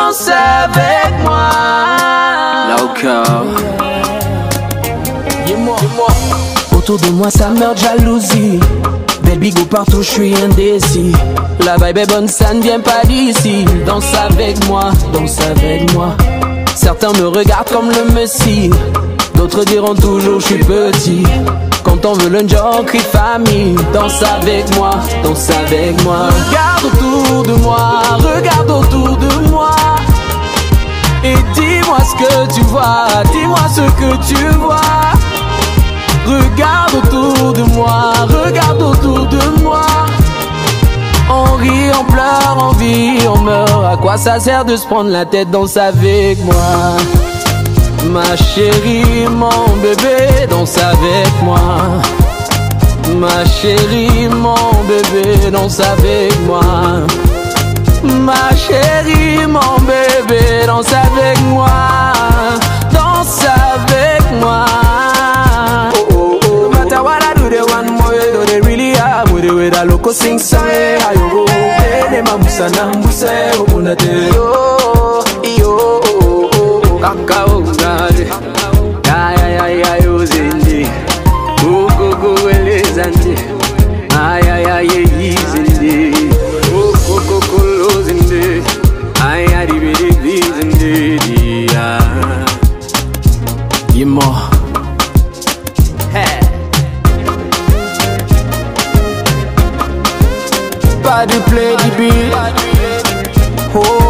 danse avec moi. Lauka. Autour de moi ça meurt de jalousie. Belle bigo partout, je suis indécis. La vibe est bonne, ça ne vient pas d'ici. Danse avec moi, danse avec moi. Certains me regardent comme le messie, d'autres diront toujours je suis petit. Quand on veut le genre, crie famille. Danse avec moi, danse avec moi. Regarde autour de moi, regarde autour de moi. Et dis-moi ce que tu vois, dis-moi ce que tu vois. Regarde autour de moi, regarde autour de moi. On rit, on pleure, on vit, on meurt. À quoi ça sert de se prendre la tête? Danse avec moi. Ma chérie, mon bébé, danse avec moi. Ma chérie, mon bébé, danse avec moi. Ma chérie, mon bébé, danse avec moi. Danse avec moi. No matter what I do, they want more. Do they really have with it? With a loco sing song, ayo. Ene mamusa na mbusa, omunate yo, yo. Kakao ngale, ay ay ay yo zindi. Go go go elezandi, ay ay ay ye zindi. Go go go go lo zindi, ay ay di di zindi ya. Yemo. Hey. Pas de play the beat. Oh.